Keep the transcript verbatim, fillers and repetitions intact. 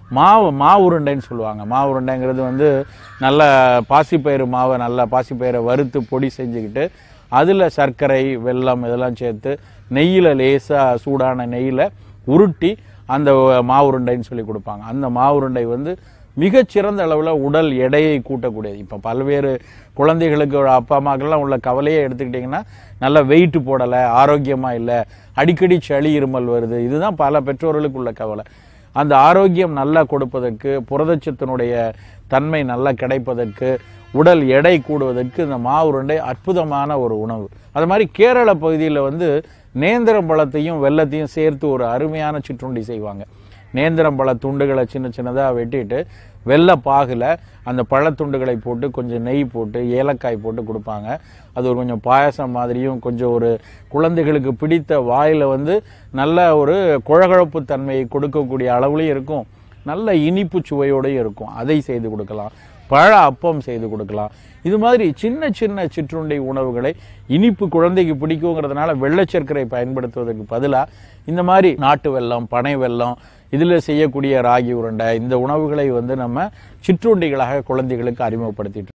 மாவு மாவு உருண்டைன்னு சொல்லுவாங்க. மாவு உருண்டைங்கிறது வந்து நல்ல பாசிப்பயிறு மாவை நல்லா பாசிப்பயிரை வறுத்து பொடி செஞ்சுக்கிட்டு அதில் சர்க்கரை வெல்லம் இதெல்லாம் சேர்த்து நெய்யில் லேசாக சூடான நெய்யில் உருட்டி அந்த மாவு உருண்டைன்னு சொல்லி கொடுப்பாங்க. அந்த மாவு உருண்டை வந்து மிகச்சிறந்த அளவில் உடல் எடையை கூட்டக்கூடியது. இப்போ பல்வேறு குழந்தைகளுக்கு அப்பா அம்மாக்கெல்லாம் உள்ள கவலையே எடுத்துக்கிட்டிங்கன்னா நல்லா வெயிட் போடலை, ஆரோக்கியமாக இல்லை, அடிக்கடி சளி இருமல் வருது, இதுதான் பல பெற்றோர்களுக்கு உள்ள கவலை. அந்த ஆரோக்கியம் நல்லா கொடுப்பதற்கு, புரதச்சத்தினுடைய தன்மை நல்லா கிடைப்பதற்கு, உடல் எடை கூடுவதற்கு இந்த மாவு உருண்டை அற்புதமான ஒரு உணவு. அது மாதிரி கேரள பகுதியில் வந்து நேந்திரம் பழத்தையும் வெல்லத்தையும் சேர்த்து ஒரு அருமையான சிற்றுண்டி செய்வாங்க. நேந்திரம் பழ துண்டுகளை சின்ன சின்னதாக வெட்டிட்டு வெள்ளை பாகில் அந்த பழத்துண்டுகளை போட்டு கொஞ்சம் நெய் போட்டு ஏலக்காய் போட்டு கொடுப்பாங்க. அது ஒரு கொஞ்சம் பாயசம் மாதிரியும் கொஞ்சம் ஒரு குழந்தைகளுக்கு பிடித்த வாயில் வந்து நல்ல ஒரு குழகுழப்பு தன்மையை கொடுக்கக்கூடிய அளவுலையும் இருக்கும், நல்ல இனிப்பு சுவையோடையும் இருக்கும். அதை செய்து கொடுக்கலாம். பழ அப்பம் செய்து கொடுக்கலாம். இது மாதிரி சின்ன சின்ன சிற்றுண்டி உணவுகளை இனிப்பு குழந்தைக்கு பிடிக்குங்கிறதுனால வெள்ளை சர்க்கரை பயன்படுத்துவதற்கு பதிலாக இந்த மாதிரி நாட்டு வெல்லம், பனை வெல்லம், இதில் செய்யக்கூடிய ராகி உருண்டை, இந்த உணவுகளை வந்து நம்ம சிற்றுண்டிகளாக குழந்தைகளுக்கு அறிமுகப்படுத்திட்டு